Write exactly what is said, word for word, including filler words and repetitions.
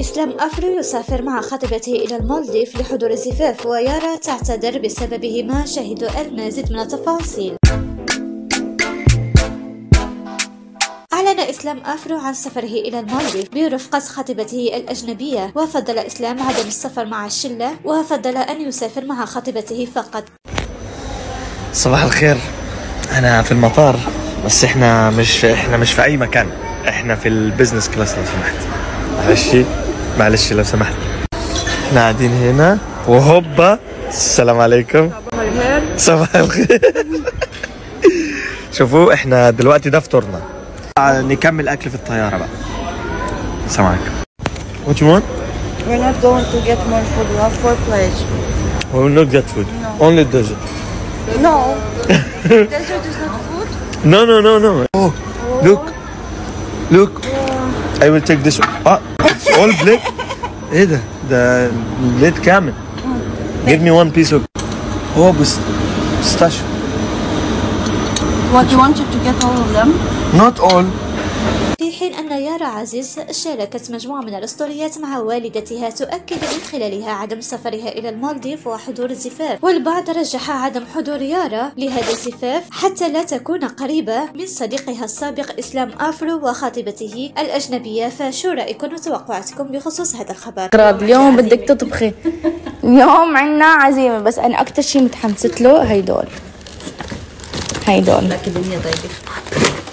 إسلام أفرو يسافر مع خطيبته إلى المالديف لحضور الزفاف، ويارا تعتذر بسببه. ما شهدوا المزيد من التفاصيل. أعلن إسلام أفرو عن سفره إلى المالديف برفقة خطيبته الأجنبية، وفضل إسلام عدم السفر مع الشلة، وفضل أن يسافر مع خطيبته فقط. صباح الخير، أنا في المطار، بس إحنا مش إحنا مش في أي مكان، إحنا في البزنس كلاس لو سمحت. معلش معلش لو سمحت، إحنا قاعدين هنا وهوبا. السلام عليكم. صباح الخير. صباح الخير. شوفوا إحنا دلوقتي ده فطورنا، نكمل أكل في الطيارة بقى. السلام عليكم. What you want? We're not going to get more food. We have four plates. We will not get food. No. Only dessert. No. Dessert is not food? No, no, no, no. Oh, look. Look. I will take this one. Ah, it's all black. ايه ده؟ ده بليت كامل. Give me one piece of. Oh, pistachio. What, you wanted to get all of them? Not all. في حين أن يارا عزيز شاركت مجموعة من الأسطوريات مع والدتها تؤكد من خلالها عدم سفرها إلى المالديف وحضور الزفاف، والبعض رجح عدم حضور يارا لهذا الزفاف حتى لا تكون قريبة من صديقها السابق إسلام أفرو وخطيبته الأجنبية. فشو رأيكم وتوقعاتكم بخصوص هذا الخبر؟ اليوم بدك تطبخي. اليوم عنا عزيمة، بس أنا أكتر شيء متحمست له هيدول هيدول. لكن الدنيا طيبة.